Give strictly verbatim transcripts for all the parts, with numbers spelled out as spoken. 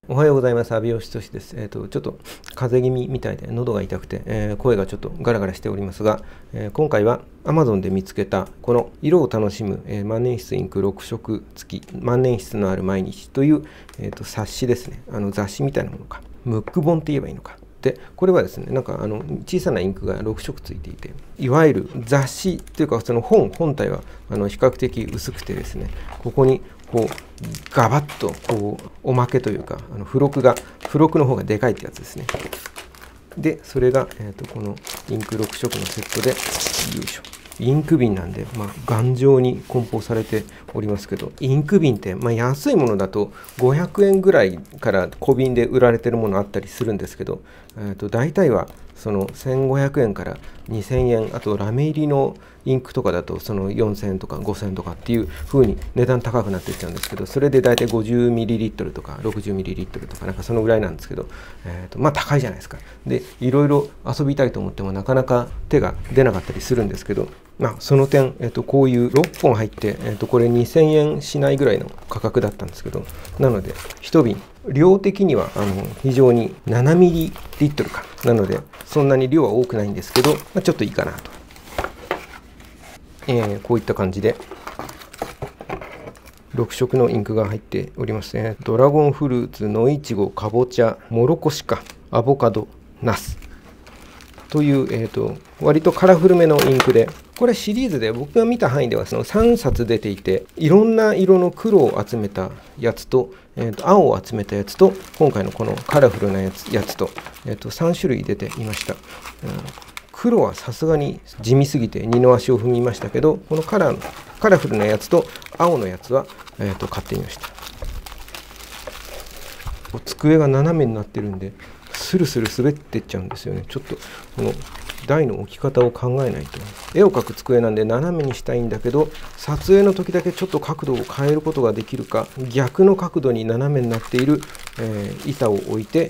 おはようございます。阿部義俊です。えっと、ちょっと風邪気味みたいで喉が痛くて、えー声がちょっとガラガラしておりますが、えー今回は Amazon で見つけたこの色を楽しむ、えー万年筆インクろく色付き万年筆のある毎日という、えーと冊子ですね。あの雑誌みたいなものか。ムック本って言えばいいのか。で、これはですね、なんかあの小さなインクがろく色ついていて、いわゆる雑誌というか、その本本体はあの比較的薄くてですね、ここにこうガバッとこうおまけというか、あの付録が付録の方がでかいってやつですね。で、それが、えー、とこのインクろく色のセットで、よいしょ。インク瓶なんで、まあ、頑丈に梱包されておりますけど、インク瓶って、まあ、安いものだとごひゃくえんぐらいから小瓶で売られてるものあったりするんですけど、えー、と大体はそのせんごひゃくえんからにせんえん、あとラメ入りのインクとかだとそのよんせんえんとかごせんえんとかっていう風に値段高くなっていっちゃうんですけど、それで大体 ごじゅうミリリットル とか ろくじゅうミリリットル とかなんかそのぐらいなんですけど、えー、とまあ高いじゃないですか。で、いろいろ遊びたいと思ってもなかなか手が出なかったりするんですけど、まあ、その点、えっと、こういうろっぽん入って、えっと、これにせんえんしないぐらいの価格だったんですけど、なのでいち瓶量的にはあの非常にななミリリットルかなのでそんなに量は多くないんですけど、まあ、ちょっといいかなと、えー、こういった感じでろく色のインクが入っておりますね。ドラゴンフルーツ、野いちご、かぼちゃ、もろこしか、アボカド、ナスという、えーと、割とカラフルめのインクで、これシリーズで僕が見た範囲ではそのさんさつ出ていて、いろんな色の黒を集めたやつと、えーと青を集めたやつと、今回のこのカラフルなやつやつと、えーとさん種類出ていました。うん、黒はさすがに地味すぎて二の足を踏みましたけど、このカラーカラフルなやつと青のやつは、えーと買ってみました。机が斜めになってるんで、スルスル滑っていっちゃうんですよね。ちょっとこの台の置き方を考えないと。絵を描く机なんで斜めにしたいんだけど、撮影の時だけちょっと角度を変えることができるか、逆の角度に斜めになっている、えー、板を置いて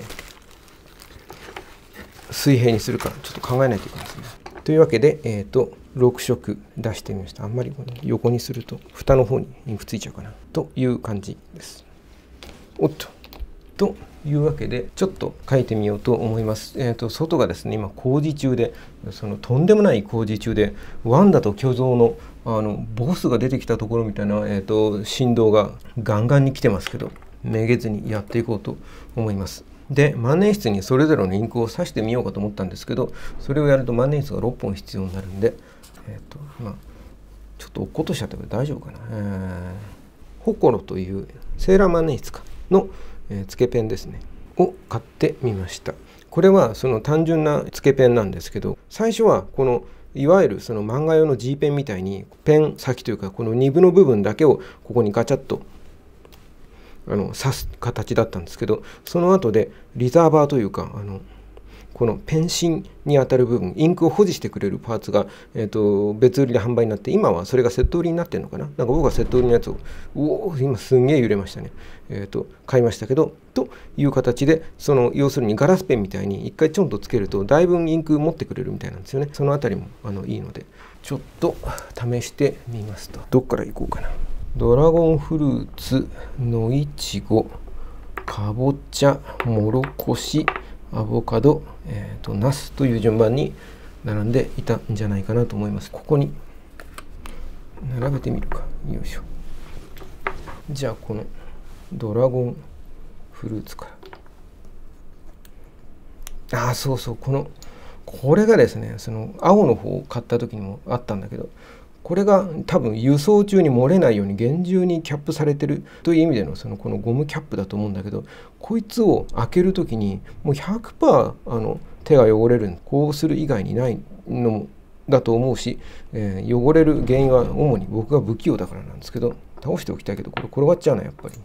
水平にするか、ちょっと考えないといけないですね。というわけで、えーと、ろく色出してみました。あんまり横にすると蓋の方にインクついちゃうかなという感じです。おっと。というわけでちょっと書いてみようと思います。えーと、外がですね今工事中で、そのとんでもない工事中で、ワンダと巨像のあのボスが出てきたところみたいな、えーと振動がガンガンに来てますけど、めげずにやっていこうと思います。で、万年筆にそれぞれのインクを刺してみようかと思ったんですけど、それをやると万年筆がろっぽん必要になるんで、えーとまあ、ちょっと落っことしちゃったけど大丈夫かな。えー、ホコロというセーラー万年筆かのえー、つけペンですねを買ってみました。これはその単純なつけペンなんですけど、最初はこのいわゆるその漫画用の G ペンみたいにペン先というかこのニブの部分だけをここにガチャッとあの刺す形だったんですけど、その後でリザーバーというかあのこのペン芯に当たる部分、インクを保持してくれるパーツが、えー、と別売りで販売になって、今はそれがセット売りになってるのかな。なんか僕はセット売りのやつを、おお、今すんげえ揺れましたね。えー、と買いましたけど、という形で、その要するにガラスペンみたいに一回ちょんとつけると、だいぶインク持ってくれるみたいなんですよね。そのあたりもあのいいので、ちょっと試してみますと。どっからいこうかな。ドラゴンフルーツ、野いちご、かぼちゃ、もろこし、アボカド、えー、とナスという順番に並んでいたんじゃないかなと思います。ここに並べてみるか。よいしょ。じゃあこのドラゴンフルーツから。ああ、そうそう、このこれがですね、その青の方を買った時にもあったんだけど、これが多分輸送中に漏れないように厳重にキャップされてるという意味でのそのこのゴムキャップだと思うんだけど、こいつを開ける時にもう ひゃくパーセント あの手が汚れる、こうする以外にないのだと思うし、えー、汚れる原因は主に僕が不器用だからなんですけど、倒しておきたいけどこれ転がっちゃうなやっぱり。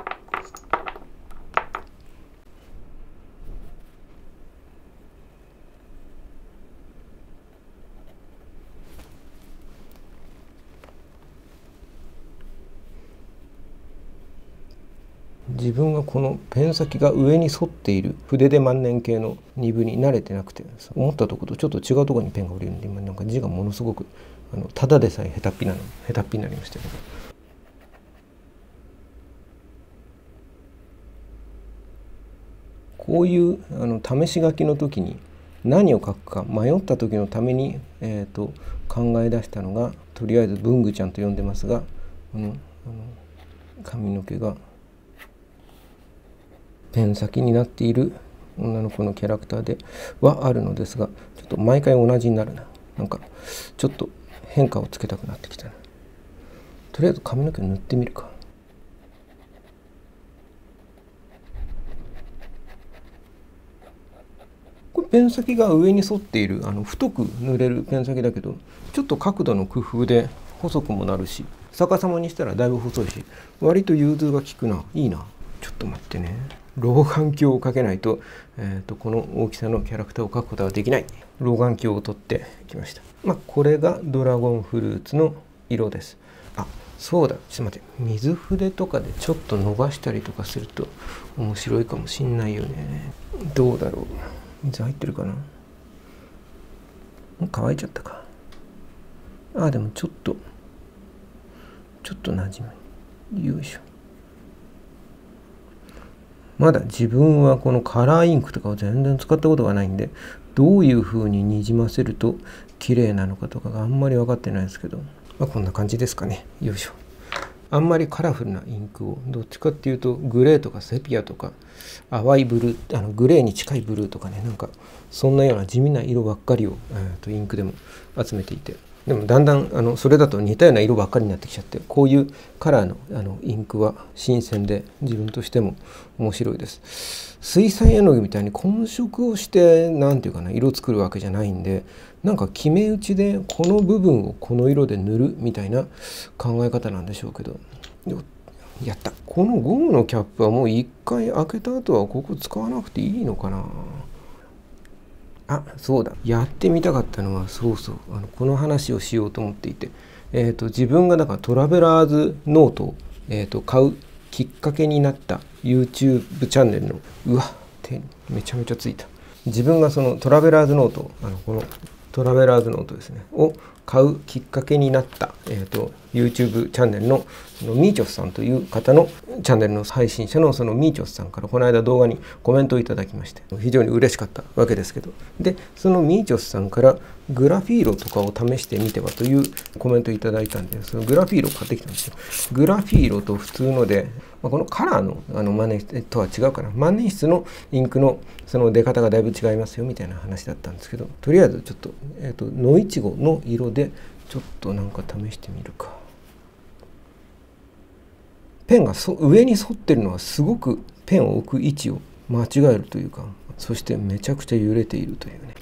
自分がこのペン先が上に沿っている筆で万年系のニブに慣れてなくて、思ったところとちょっと違うところにペンが降りるんで、今なんか字がものすごくあのただでさえ下手っぴなの下手っぴになりましたけど。 こういうあの試し書きの時に何を書くか迷った時のために、えー、と考え出したのが、とりあえず文具ちゃんと呼んでますが、このあの髪の毛がペン先になっている女の子のキャラクターではあるのですが、ちょっと毎回同じになるな。なんかちょっと変化をつけたくなってきたな。とりあえず髪の毛塗ってみるか。これペン先が上に沿っている、あの太く塗れるペン先だけど、ちょっと角度の工夫で細くもなるし、逆さまにしたらだいぶ細いし、割と融通が利くな。いいな。ちょっと待ってね。老眼鏡をかけないと、えーと、この大きさのキャラクターを描くことはできない。老眼鏡を取ってきました。まあ、これがドラゴンフルーツの色です。あ、そうだ。ちょっと待って。水筆とかでちょっと伸ばしたりとかすると面白いかもしんないよね。どうだろう。水入ってるかな。乾いちゃったか。あ、でもちょっと、ちょっとなじむ。よいしょ。まだ自分はこのカラーインクとかを全然使ったことがないんで、どういう風ににじませると綺麗なのかとかがあんまり分かってないですけど、まあ、こんな感じですかね。よいしょ。あんまりカラフルなインクを、どっちかっていうとグレーとかセピアとか淡いブルー、あのグレーに近いブルーとかね、なんかそんなような地味な色ばっかりを、えー、とインクでも集めていて、でもだんだんあのそれだと似たような色ばっかりになってきちゃって、こういうカラーのあのインクは新鮮で自分としても面白いです。水彩絵の具みたいに混色をしてなんていうかな、色作るわけじゃないんで、なんか決め打ちでこの部分をこの色で塗るみたいな考え方なんでしょうけど、やった。このゴムのキャップはもう一回開けた後はここ使わなくていいのかな。あ、そうだ。やってみたかったのは、そうそう、あのこの話をしようと思っていて、えーと、自分がだからトラベラーズノートを、えーと、買うきっかけになった YouTube チャンネルの、うわ、手にめちゃめちゃついた。自分がそのトラベラーズノート、あのこのトラベラーズノートですね、を買うきっかけになった、えーと、YouTube チャンネルのミーチョスさんという方のチャンネルの配信者のそのミーチョスさんからこの間動画にコメントをいただきまして、非常に嬉しかったわけですけど、でそのミーチョスさんからグラフィーロとかを試してみてはというコメントをいただいたんで、そのグラフィーロを買ってきたんですよ。グラフィーロと普通ので、まあ、このカラーのあの万年筆とは違うかな、万年筆のインクのその出方がだいぶ違いますよみたいな話だったんですけど、とりあえずちょっと、えーと、野いちごの色でちょっとなんか試してみるか。ペンがそ上に沿ってるのはすごくペンを置く位置を間違えるというか、そしてめちゃくちゃ揺れているというね。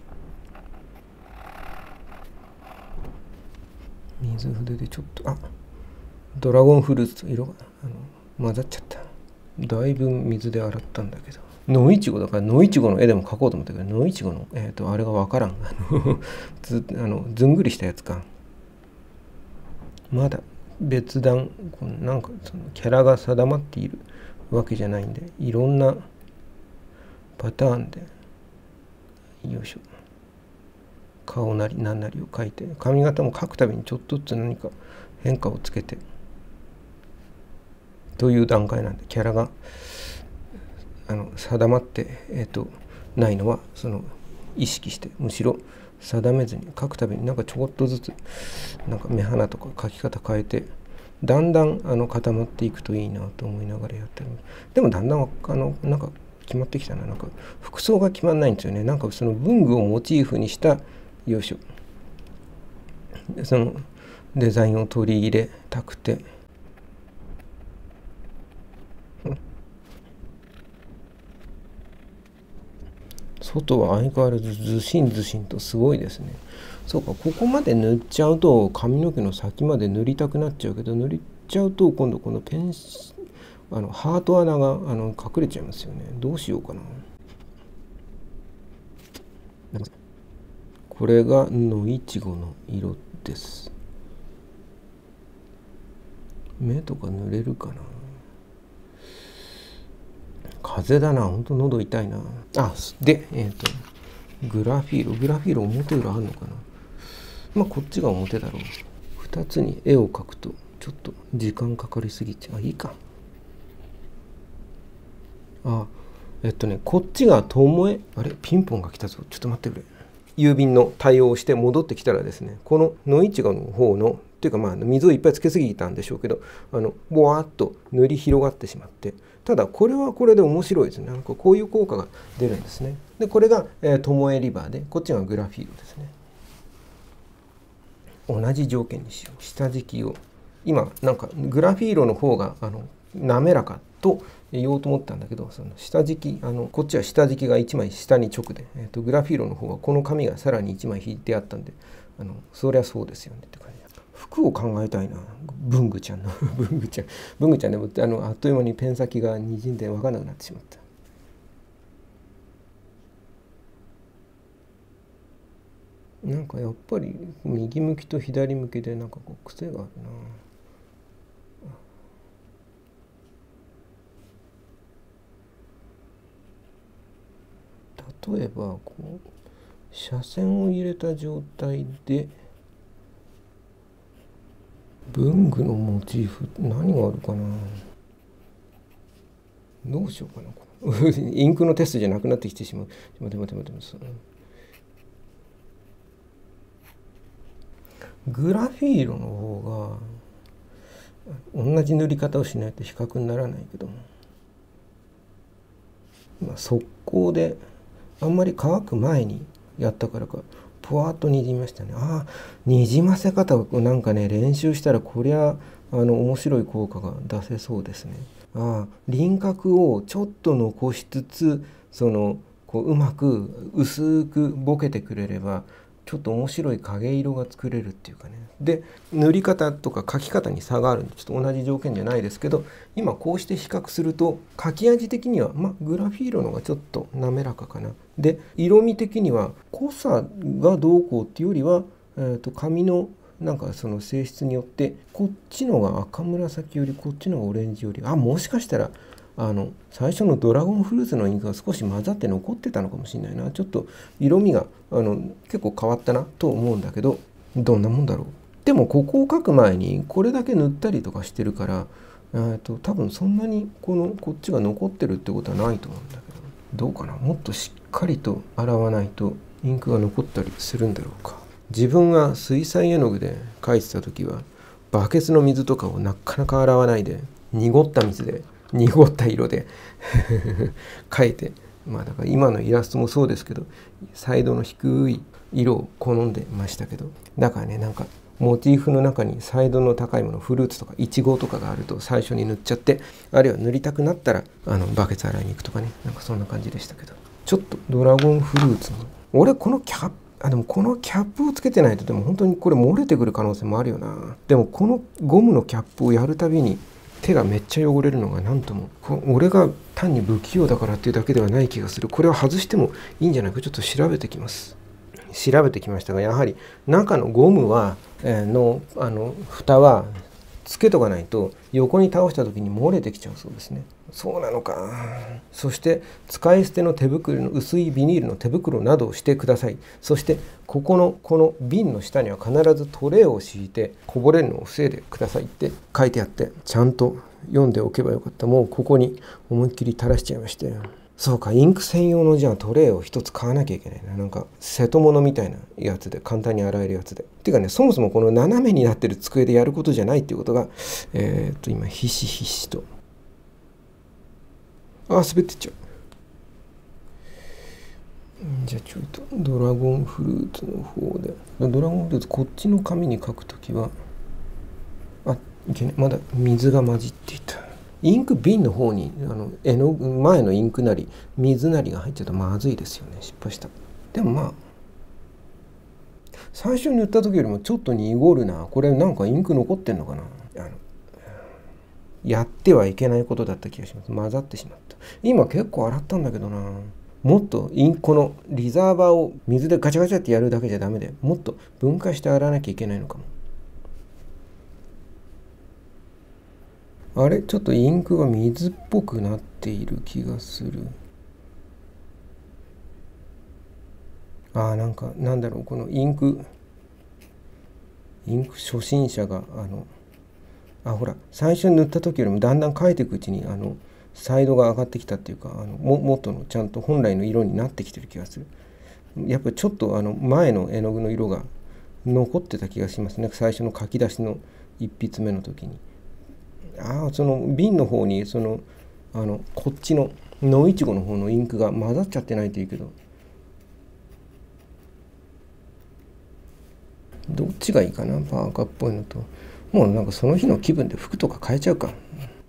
水筆でちょっと、あ、ドラゴンフルーツと色があの混ざっちゃった。だいぶ水で洗ったんだけど、野いちごだから野いちごの絵でも描こうと思ったけど、野いちごの、えーと、あれが分からん。あのずあのずんぐりしたやつか。まだ別段このなんかそのキャラが定まっているわけじゃないんで、いろんなパターンで、よいしょ、顔なり何なりを描いて、髪型も描くたびにちょっとずつ何か変化をつけてという段階なんで、キャラがあの定まって、えーと、ないのはその意識して、むしろ定めずに描くたびになんかちょこっとずつなんか目鼻とか描き方変えて、だんだんあの固まっていくといいなと思いながらやってる。でもだんだんあのなんか決まってきたな。なんか服装が決まんないんですよね。なんかその文具をモチーフにした、よいしょ、そのデザインを取り入れたくて、外は相変わらずずしんずしんとすごいですね。そうか、ここまで塗っちゃうと髪の毛の先まで塗りたくなっちゃうけど、塗っちゃうと今度このペンあのハート穴があの隠れちゃいますよね。どうしようかな。これが野いちごの色です。目とか塗れるかな。風邪だな、ほんと喉痛いな。あ、で、えっと、グラフィーロ、グラフィーロ表裏あるのかな。まあ、こっちが表だろう。ふたつに絵を描くと、ちょっと時間かかりすぎちゃう。あ、いいか。あ、 えっとね、こっちがともえ、あれピンポンが来たぞ。ちょっと待ってくれ。郵便の対応をして戻ってきたらですね、この野いちごの方の、っていうかまあ水をいっぱいつけすぎたんでしょうけど、あの、ぼわーっと塗り広がってしまって、ただこれはこれで面白いですね。なんかこういう効果が出るんですね。で、これが、えー、ともえリバーで、こっちがグラフィールですね。同じ条件にしよう。下敷きを。今、なんかグラフィーロの方があの滑らかと言おうと思ったんだけど、その下敷き、あのこっちは下敷きがいちまい下に直で、えー、とグラフィーロの方はこの紙がさらにいちまい引いてあったんで、あのそりゃそうですよねって感じ。服を考えたいな、文具ちゃんの文具ちゃん文具ちゃんでもあのあっという間にペン先がにじんで分からなくなってしまった。なんかやっぱり右向きと左向きでなんかこう癖があるな。例えばこう斜線を入れた状態で文具のモチーフ何があるかな。どうしようかな。インクのテストじゃなくなってきてしまう。待て待て待て待て。グラフィーロの方が同じ塗り方をしないと比較にならないけども、まあ、速攻であんまり乾く前にやったからかぷわっとにじみましたね。ああ、にじませ方をなんかね練習したらこりゃあの面白い効果が出せそうですね。ああ、輪郭をちょっと残しつつそのこううまく薄くボケてくれればちょっと面白い影色が作れるっていうかね。で塗り方とか描き方に差があるんでちょっと同じ条件じゃないですけど、今こうして比較すると描き味的には、まあ、グラフィーロの方がちょっと滑らかかな。で色味的には濃さがどうこうっていうよりは、えー、と紙のなんかその性質によってこっちのが赤紫よりこっちのがオレンジより、あ、もしかしたらあの最初のドラゴンフルーツのインクが少し混ざって残ってたのかもしれないな。ちょっと色味があの結構変わったなと思うんだけど、どんなもんだろう。でもここを描く前にこれだけ塗ったりとかしてるから、えー、と多分そんなにこのこっちが残ってるってことはないと思うんだけど、どうかな。もっとしっかりと洗わないとインクが残ったりするんだろうか。自分が水彩絵の具で描いてた時はバケツの水とかをなかなか洗わないで濁った水で濁った色で描いて、まあだから今のイラストもそうですけど彩度の低い色を好んでましたけど、だからね、なんかモチーフの中に彩度の高いもの、フルーツとかイチゴとかがあると最初に塗っちゃって、あるいは塗りたくなったらあのバケツ洗いに行くとかね、なんかそんな感じでしたけど、ちょっとドラゴンフルーツの俺このキャップあでもこのキャップをつけてないとでも本当にこれ漏れてくる可能性もあるよな。でもこのゴムのキャップをやるたびに手がめっちゃ汚れるのがなんとも、俺が単に不器用だからっていうだけではない気がする。これは外してもいいんじゃないか。ちょっと調べてきます。調べてきましたが、やはり中のゴムは、えー、のあの蓋はつけとかないと横に倒した時に漏れてきちゃうそうですね。そうなのか。そして使い捨ての手袋の薄いビニールの手袋などをしてください。そしてここのこの瓶の下には必ずトレーを敷いてこぼれるのを防いでくださいって書いてあって、ちゃんと読んでおけばよかった。もうここに思いっきり垂らしちゃいまして。そうか、インク専用のじゃあトレーを一つ買わなきゃいけないな。なんか瀬戸物みたいなやつで簡単に洗えるやつで。ていうかね、そもそもこの斜めになってる机でやることじゃないっていうことが、えー、っと今ひしひしと。あ、滑ってっちゃう。じゃあちょっとドラゴンフルーツの方で。ドラゴンフルーツこっちの紙に書くときは、あ、いけない。まだ水が混じっていた。インク瓶の方にあの絵の前のインクなり水なりが入っちゃうとまずいですよね。失敗した。でもまあ最初に塗った時よりもちょっと濁るな。これなんかインク残ってんのかな。あのやってはいけないことだった気がします。混ざってしまった。今結構洗ったんだけどな。もっとインクのリザーバーを水でガチャガチャってやるだけじゃダメで、もっと分解して洗わなきゃいけないのかも。あれちょっとインクが水っぽくなっている気がする。ああ、なんかなんだろう、このインクインク初心者があのあほら最初に塗った時よりもだんだん描いていくうちにあのサイドが上がってきたっていうか、あのも元のちゃんと本来の色になってきてる気がする。やっぱりちょっとあの前の絵の具の色が残ってた気がしますね、最初の書き出しの一筆目の時に。ああ、その瓶の方にそのあのこっちの野いちごの方のインクが混ざっちゃってないといいけど、どっちがいいかな、パーカーっぽいのと。もうなんかその日の気分で服とか変えちゃうか。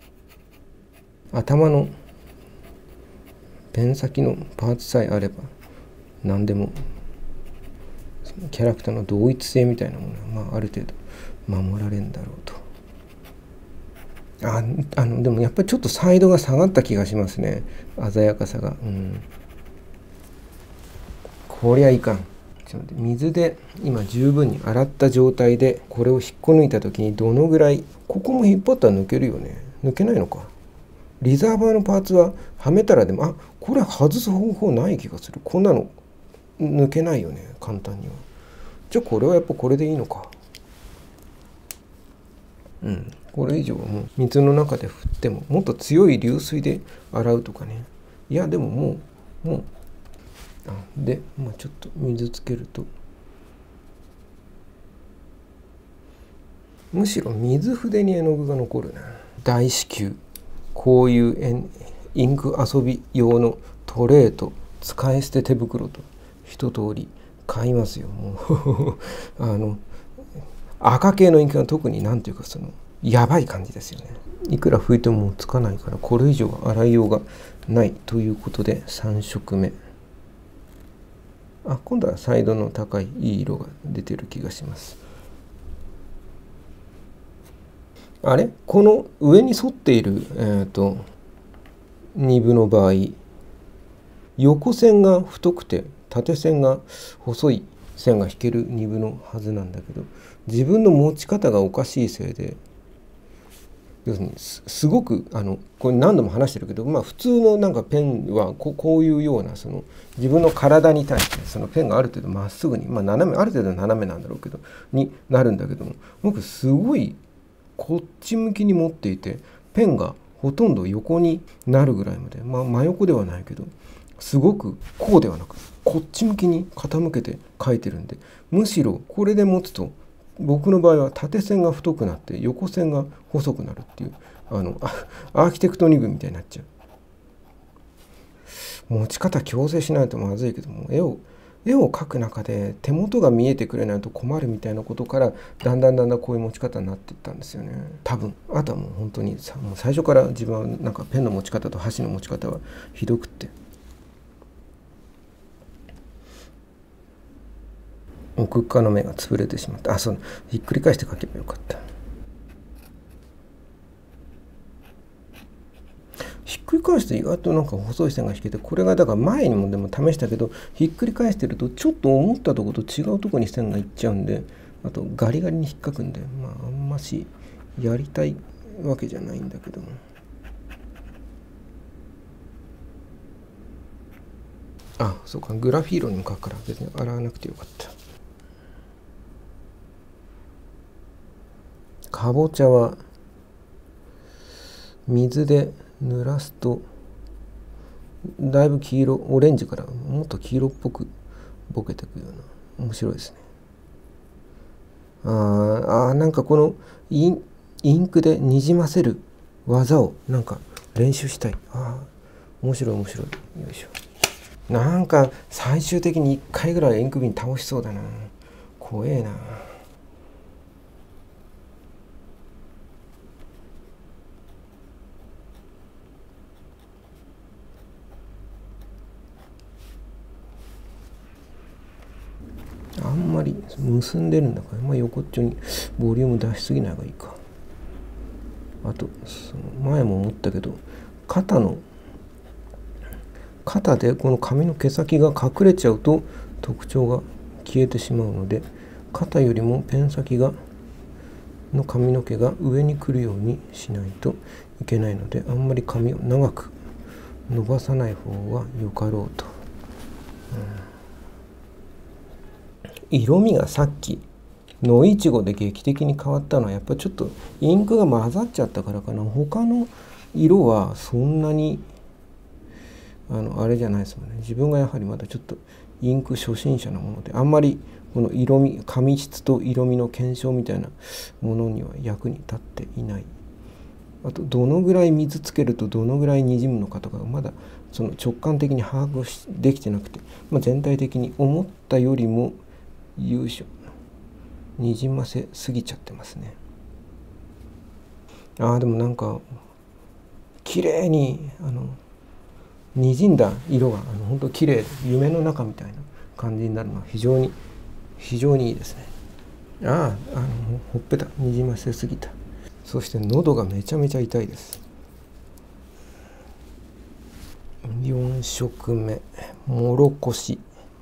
頭のペン先のパーツさえあれば何でもそのキャラクターの同一性みたいなものは、まあ、ある程度守られるんだろうと。ああのでもやっぱりちょっとサイドが下がった気がしますね、鮮やかさが。うん、こりゃいかん。ちょっと待って、水で今十分に洗った状態でこれを引っこ抜いた時にどのぐらい、ここも引っ張ったら抜けるよね。抜けないのか。リザーバーのパーツははめたらでも、あ、これ外す方法ない気がする。こんなの抜けないよね、簡単には。じゃあこれはやっぱこれでいいのか。うん、これ以上はもう水の中で振っても、もっと強い流水で洗うとかね。いやでももうもうあで、まあ、ちょっと水つけると、むしろ水筆に絵の具が残るな。大至急こういうインク遊び用のトレーと使い捨て手袋と一通り買いますよ。もうあの赤系のインクが特に何ていうかそのやばい感じですよね。いくら拭いてももうつかないから、これ以上は洗いようがないということでさん色目。あ、今度はサイドの高いいい色が出てる気がします。あれ、この上に沿っている、えーと、ニブの場合、横線が太くて縦線が細い線が引けるニブのはずなんだけど、自分の持ち方がおかしいせいで、要するに す, すごくあのこれ何度も話してるけど、まあ、普通のなんかペンは こ, こういうようなその自分の体に対してそのペンがある程度まっすぐに、まあ、斜めある程度斜めなんだろうけどになるんだけども、僕すごいこっち向きに持っていて、ペンがほとんど横になるぐらいまで、まあ、真横ではないけどすごくこうではなくこっち向きに傾けて書いてるんで、むしろこれで持つと僕の場合は縦線が太くなって横線が細くなるっていう、あのアーキテクトニブみたいになっちゃう。持ち方矯正しないとまずいけども、絵を絵を描く中で手元が見えてくれないと困るみたいなことから、だんだんだんだんこういう持ち方になっていったんですよね、多分。あとはもう本当にさ、もう最初から自分はなんかペンの持ち方と箸の持ち方はひどくって、奥側の目が潰れてしまった。あ、そう、ひっくり返して描けばよかった。ひっくり返して意外となんか細い線が引けて、これがだから前にもでも試したけど、ひっくり返してるとちょっと思ったところと違うところに線がいっちゃうんで、あとガリガリに引っかくんで、まああんましやりたいわけじゃないんだけども。あ、そうか、グラフィー色にも描くから別に洗わなくてよかった。かぼちゃは水で濡らすとだいぶ黄色、オレンジからもっと黄色っぽくボケていくような、面白いですね。ああ、なんかこのイン、インクでにじませる技をなんか練習したい。ああ、面白い面白い。よいしょ。なんか最終的にいっかいぐらいインク瓶倒しそうだな。怖えな。あんまり結んでるんだから、まあ、横っちょにボリューム出しすぎない方がいいか。あとその前も思ったけど、肩の肩でこの髪の毛先が隠れちゃうと特徴が消えてしまうので、肩よりもペン先がの髪の毛が上に来るようにしないといけないので、あんまり髪を長く伸ばさない方がよかろうと。うん、色味がさっき野いちごで劇的に変わったのは、やっぱりちょっとインクが混ざっちゃったからかな。他の色はそんなにあのあれじゃないですもんね。自分がやはりまだちょっとインク初心者なもので、あんまりこの色味、紙質と色味の検証みたいなものには役に立っていない。あとどのぐらい水つけるとどのぐらいにじむのかとかまだその直感的に把握しできてなくて、まあ、全体的に思ったよりも優勝にじませすぎちゃってますね。ああでもなんか綺麗にあのにじんだ色があの本当綺麗で夢の中みたいな感じになるのは非常に非常にいいですね。ああ、あのほっぺたにじませすぎた。そして喉がめちゃめちゃ痛いです。よん色目もろこし。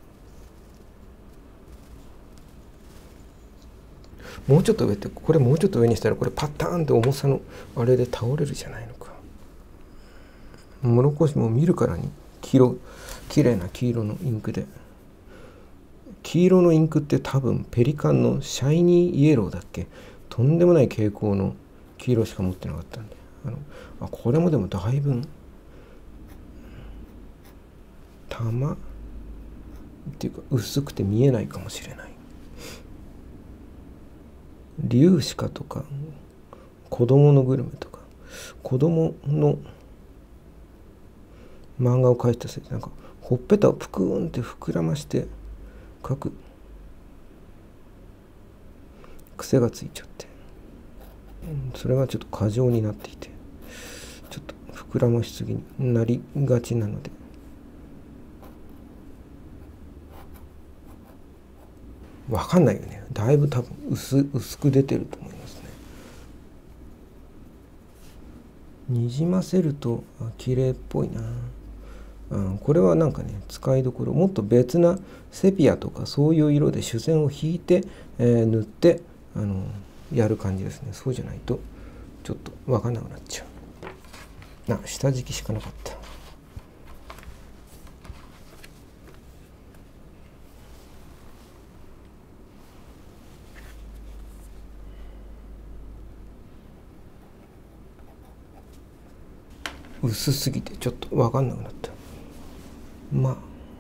もうちょっと上って、これもうちょっと上にしたらこれパターンって重さのあれで倒れるじゃないのか。もろこしも見るからに黄色、綺麗な黄色のインクで、黄色のインクって多分ペリカンのシャイニーイエローだっけ、とんでもない傾向の黄色しか持ってなかったんで、あのあこれもでもだいぶ玉っていうか薄くて見えないかもしれない。粒子かとか子供のグルメとか子供の漫画を描いたせいでなんかほっぺたをぷくーんって膨らまして描く癖がついちゃって、うん、それがちょっと過剰になっていてちょっと膨らましすぎになりがちなので、わかんないよね。だいぶ多分 薄, 薄く出てると思いますね。にじませると綺麗っぽいな。うん、これはなんかね使いどころ、もっと別なセピアとかそういう色で主線を引いて、えー、塗ってあのやる感じですね。そうじゃないとちょっと分かんなくなっちゃう。あ、下敷きしかなかった。薄すぎてちょっと分かんなくなった。まあ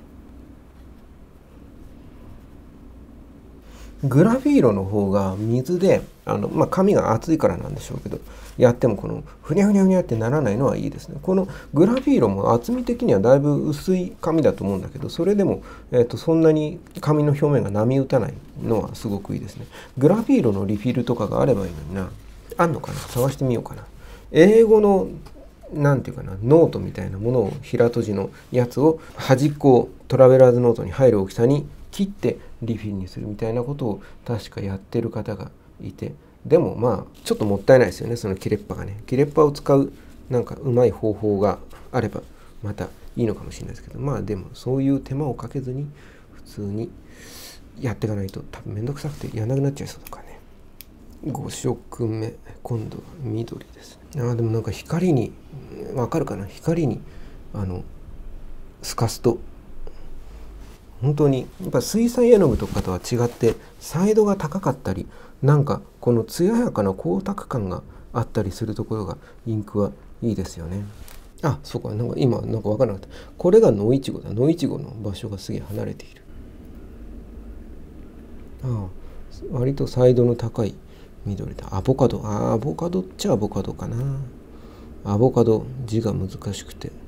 グラフィーロの方が水であの、まあ、紙が厚いからなんでしょうけど、やってもこのふにゃふにゃふにゃってならないのはいいですね。このグラフィーロも厚み的にはだいぶ薄い紙だと思うんだけど、それでも、えーと、そんなに紙の表面が波打たないのはすごくいいですね。グラフィーロのリフィルとかがあればいいのにな。あんのかな、探してみようかな。英語のなんていうかな、ノートみたいなものを平閉じのやつを端っこをトラベラーズノートに入る大きさに切ってリフィルにするみたいなことを確かやってる方がいて、でもまあちょっともったいないですよね、その切れっぱがね。切れっぱを使うなんかうまい方法があればまたいいのかもしれないですけど、まあでもそういう手間をかけずに普通にやっていかないと多分めんどくさくてやらなくなっちゃいそうだからね。ご色目今度は緑ですね。あでもなんか光にわかるかな、光にあの透かすと本当にやっぱ水彩絵の具とかとは違って彩度が高かったり、なんかこの艶やかな光沢感があったりするところがインクはいいですよね。あ、そうか、なんか今なんか分からなかった。これが野いちごだ。野いちごの場所がすげえ離れている。ああ、割と彩度の高い緑だ。アボカド。ああ、アボカドっちゃアボカドかな。アボカド字が難しくて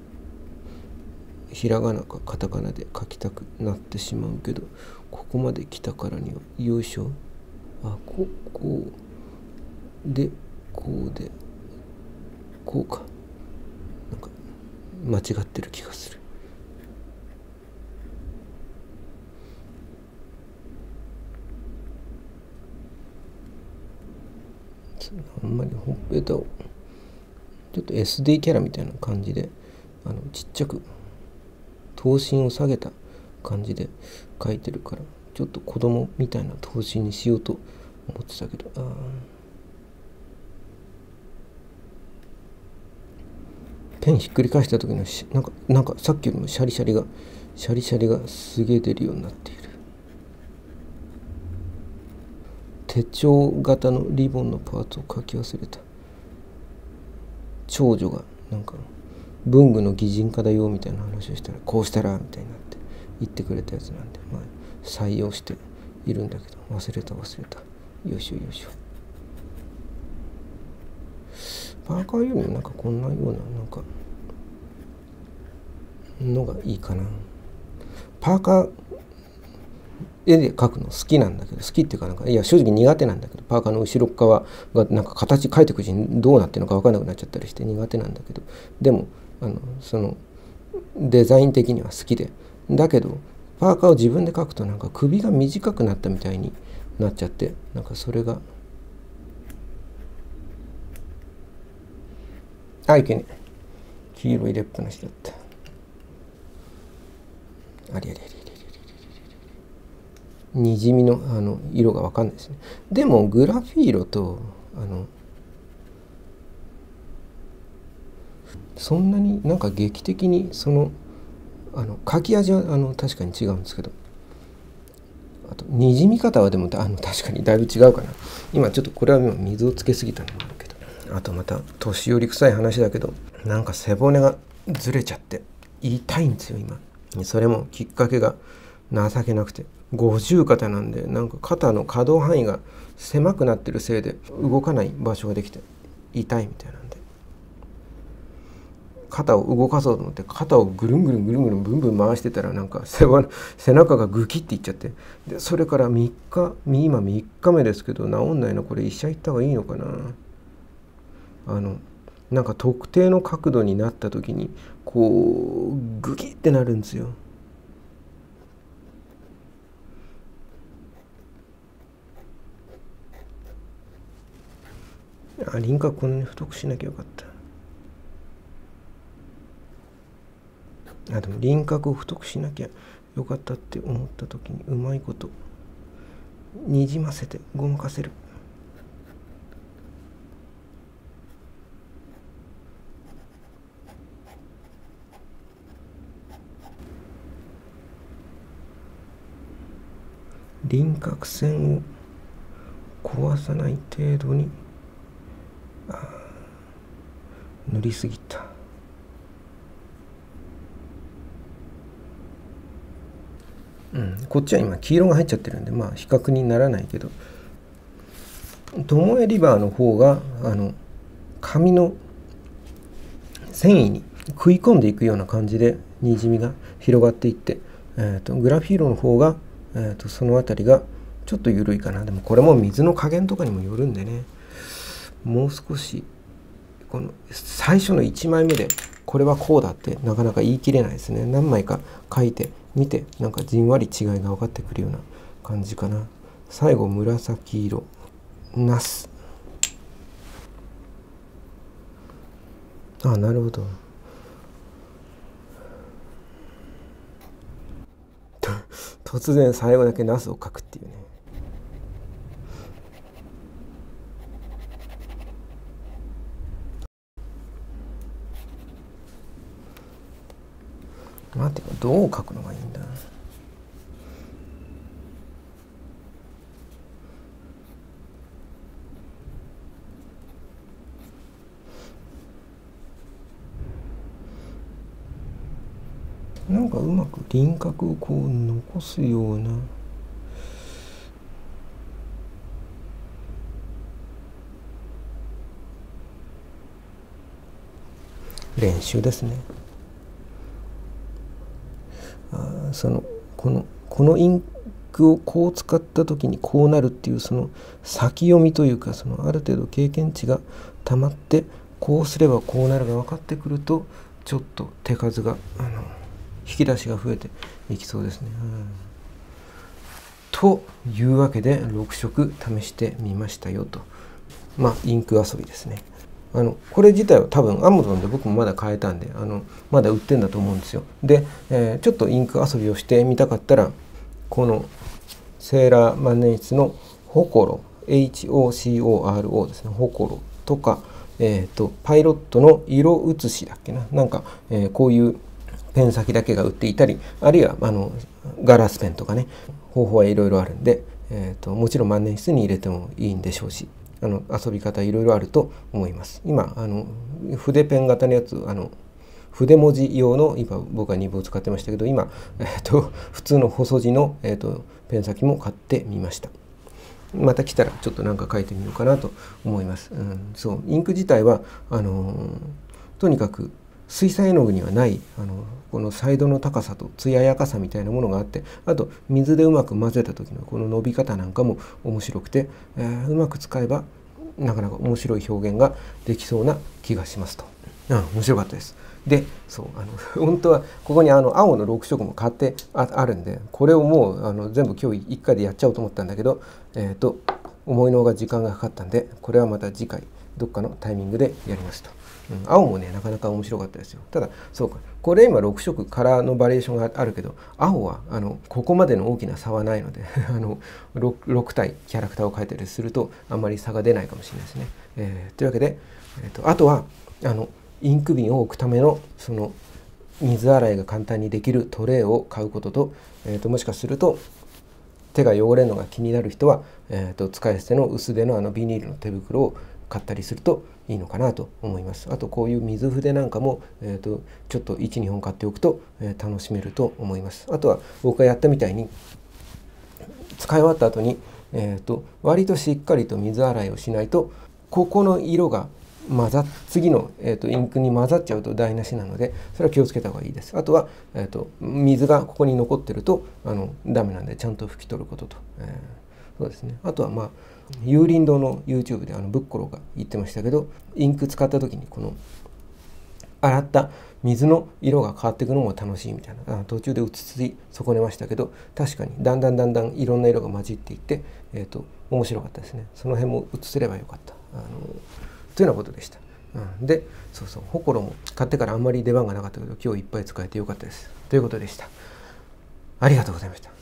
ひらがなかカタカナで書きたくなってしまうけど、ここまで来たからにはよいしょ。あ、ここうでこうでこうか。なんか間違ってる気がする。あんまりほっぺたをちょっと エスディー キャラみたいな感じであのちっちゃく頭身を下げた感じで描いてるから、ちょっと子供みたいな頭身にしようと思ってたけど、あペンひっくり返した時のしなんかなんかさっきよりもシャリシャリがシャリシャリがすげえ出るようになっている。手帳型のリボンのパーツを書き忘れた。 長女がなんか文具の擬人化だよみたいな話をしたら、こうしたらみたいになって言ってくれたやつなんで、まあ、採用しているんだけど、忘れた忘れた。よいしょよいしょ。パーカーよりもなんかこんなようななんかのがいいかな。パーカー絵で描くの好きなんだけど、好きっていうかなんか、いや正直苦手なんだけど、パーカーの後ろ側がなんか形描いていくうちにどうなってるのか分からなくなっちゃったりして苦手なんだけど、でもあのそのデザイン的には好きで、だけどパーカーを自分で描くとなんか首が短くなったみたいになっちゃって、なんかそれがあいけねえ、黄色入れっぱなしだった。ありありありありにじみのあの色が分かんないですね。でもグラフィー色とあのそんなになんか劇的にそのあの描き味はあの確かに違うんですけど、あとにじみ方はでもあの確かにだいぶ違うかな。今ちょっとこれは今水をつけすぎたのもあるけど、あとまた年寄り臭い話だけど、なんか背骨がずれちゃって痛いんですよ今。それもきっかけが情けなくて、五十肩なんで、なんか肩の可動範囲が狭くなってるせいで動かない場所ができて痛いみたいなんで、肩を動かそうと思って肩をぐるんぐるんぐるんぐるんブンブン回してたら、なんか背骨背中がグキッていっちゃって、でそれからみっか今みっかめですけど治んないの。これ医者行った方がいいのかな。あのなんか特定の角度になった時にこうグキッてなるんですよ。あ、輪郭こんなに太くしなきゃよかった。あ、でも輪郭を太くしなきゃよかったって思った時にうまいことにじませてごまかせる。輪郭線を壊さない程度に塗りすぎた。うん、こっちは今黄色が入っちゃってるんで、まあ比較にならないけど、トモエリバーの方があの紙の繊維に食い込んでいくような感じでにじみが広がっていって、えー、とグラフィーロの方が、えー、とその辺りがちょっと緩いかな。でもこれも水の加減とかにもよるんでね、もう少しこの最初のいちまいめでこれはこうだってなかなか言い切れないですね。何枚か書いてみて、なんかじんわり違いが分かってくるような感じかな。最後紫色ナス。あ、なるほど。突然最後だけナスを描くっていうね。待って、どう描くのがいいんだ。なんかうまく輪郭をこう残すような。練習ですね。あ、そのこのこのインクをこう使った時にこうなるっていうその先読みというか、そのある程度経験値がたまってこうすればこうなるが分かってくると、ちょっと手数があの引き出しが増えていきそうですね。うん、というわけでろく色試してみましたよと。まあインク遊びですね。あのこれ自体は多分 アマゾン で僕もまだ買えたんで、あのまだ売ってんだと思うんですよ。で、えー、ちょっとインク遊びをしてみたかったら、このセーラー万年筆のホコロ エイチオーシーオーアールオー ですね、ホコロとか、えーと、パイロットの色写しだっけな、なんか、えー、こういうペン先だけが売っていたり、あるいはあのガラスペンとかね、方法はいろいろあるんで、えーと、もちろん万年筆に入れてもいいんでしょうし、 あの遊び方いろいろあると思います。今あの筆ペン型のやつ、あの筆文字用の今僕はにぶを使ってましたけど、今、えー、と普通の細字の、えー、とペン先も買ってみました。また来たらちょっと何か書いてみようかなと思います。うん、そうインク自体はあのー、とにかく水彩絵の具にはないあのこのサイドの高さと艶やかさみたいなものがあって、あと水でうまく混ぜた時のこの伸び方なんかも面白くて、えー、うまく使えばなかなか面白い表現ができそうな気がしますと。うん、面白かったです。で、そうあの本当はここにあの青のろく色も買って あ, あるんで、これをもうあの全部今日いっかいでやっちゃおうと思ったんだけど、えー、と思いのほか時間がかかったんで、これはまた次回どっかのタイミングでやりますと。うん、青もねなかなか面白かったですよ。ただそうか、これ今ろく色カラーのバリエーションがあるけど、青はあのここまでの大きな差はないのであの 6, ろく体キャラクターを描いたりするとあんまり差が出ないかもしれないですね。えー、というわけで、えー、とあとはあのインク瓶を置くためのその水洗いが簡単にできるトレイを買うことと、えー、ともしかすると手が汚れるのが気になる人は、えー、と使い捨ての薄手のあのビニールの手袋を買ったりするといいのかなと思います。あとこういう水筆なんかも、えー、とちょっといち、にほん買っておくと、えー、楽しめると思います。あとは僕がやったみたいに使い終わった後に、えー、と割としっかりと水洗いをしないと、ここの色が混ざ次の、えー、とインクに混ざっちゃうと台無しなので、それは気をつけた方がいいです。あとは、えー、と水がここに残ってるとあのダメなんで、ちゃんと拭き取ることと、えー、そうですね。あとはまあ有林堂の YouTube であのブッコロが言ってましたけど、インク使った時にこの洗った水の色が変わっていくのも楽しいみたいな、あ途中で映り損ねましたけど、確かにだんだんだんだんいろんな色が混じっていって、えー、と面白かったですね。その辺も映せればよかった。あのというようなことでした。うん、で、そうそう、ホコロも買ってからあんまり出番がなかったけど、今日いっぱい使えてよかったです。ということでした。ありがとうございました。